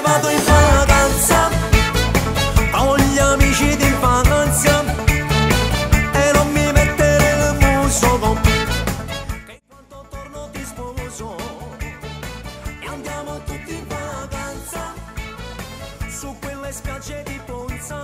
vado in vacanza con gli amici d'infanzia e non mi mettere il muso con che quando torno ti sposo e andiamo tutti in vacanza su quelle spiagge di Ponza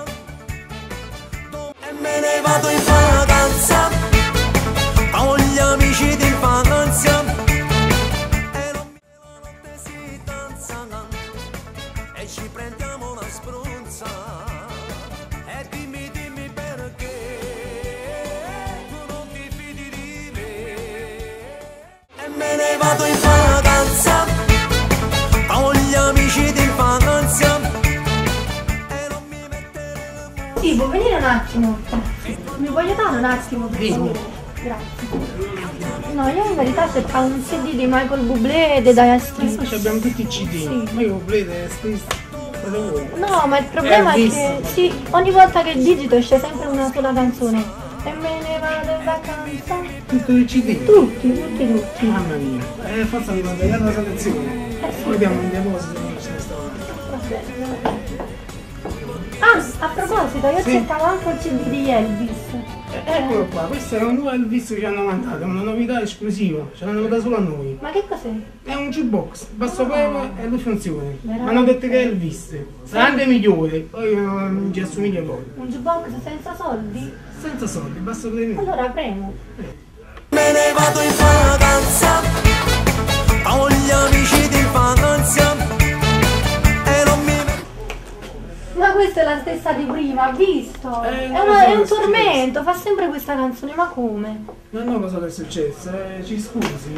e me ne vado in vacanza con gli amici d'infanzia e non mi la notte si danza e ci prendiamo una spruzza e dimmi perché tu non ti fidi di me e me ne vado in vacanza con gli amici d'infanzia e non mi mettere il muso. Sì, può venire un attimo? Mi puoi aiutare un attimo per favore? Grazie. No, io in verità cercavo un CD di Michael Bublé e dei Dire Straits. Adesso abbiamo tutti i CD, Sì. ma io Dire Straits, cosa vuoi? No, ma il problema è Elvis. che sì, ogni volta che digito esce sempre una sola canzone. E me ne vado in vacanza. Tutti i CD? Tutti. Mamma mia, forza mi manda la selezione. Sì. Vediamo in deposito come ce ne sta. Vabbè. Ah, a proposito, io Sì. cercavo anche il CD di Elvis. Eccolo qua, questo è un nuovo Elvis che ci hanno mandato, è una novità esclusiva, ce l'hanno mandato solo a noi. Ma che cos'è? È un jukebox, basso premo e lui funziona. Mi Veramente? hanno detto che è Elvis, sarà anche migliore, poi non ci assomiglia poi. Un jukebox senza soldi? Senza soldi, basso premo. Allora premo. Me ne vado in vacanza con gli amici d'infanzia e non mi Ma questa è la stessa di prima, ha visto? Non È lo so un che è tormento, fa sempre questa canzone, ma come? Non lo so che è successo, ci scusi,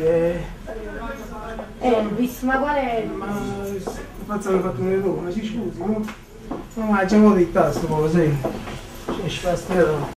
Elvis, ma qual è Elvis? ma forse hanno fatto un errore, ci scusi, no? No, ma c'è un po' di tasto, poi, sai, ci fa strada.